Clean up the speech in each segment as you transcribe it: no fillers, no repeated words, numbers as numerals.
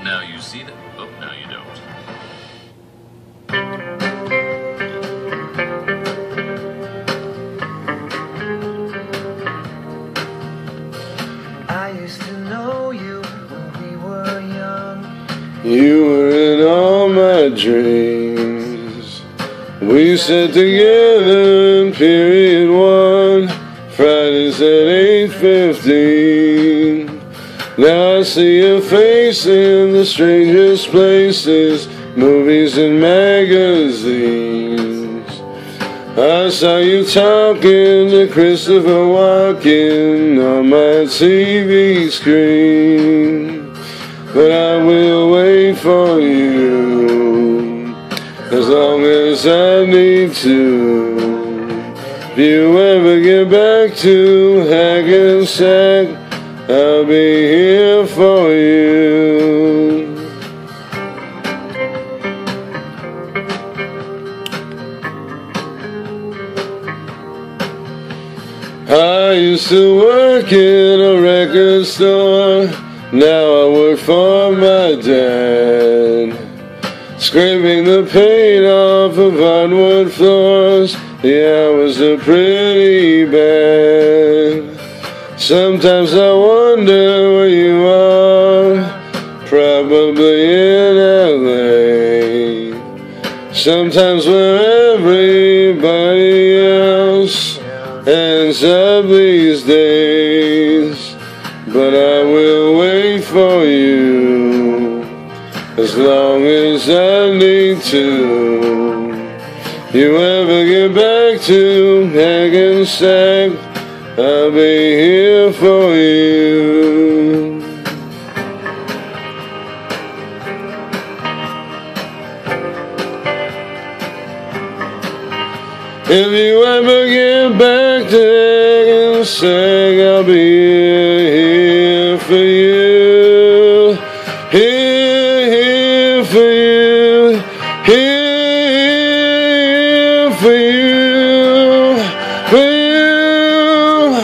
Now you see that. Oh, now you don't. I used to know you when we were young. You were in all my dreams. We sat together in period 1, Fridays at 8:15. Now I see your face in the strangest places, movies and magazines. I saw you talking to Christopher Walken on my TV screen. But I will wait for you as long as I need to. If you ever get back to Hackensack, I'll be here for you. I used to work in a record store. Now I work for my dad, scraping the paint off of hardwood floors. The hours are pretty bad. Sometimes I wonder where you are, probably in LA. Sometimes where everybody else ends up these days. But I will wait for you as long as I need to. You ever get back to Hackensack, I'll be here for you. If you ever get back to Hackensack, I'll be here for you. Here for you. Here for you. For you.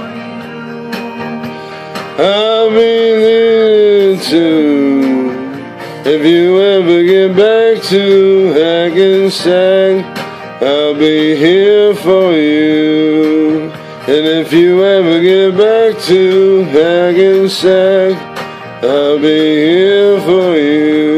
I'll be there too. If you ever get back to Hackensack, I'll be here for you. And if you ever get back to Hackensack, I'll be here for you.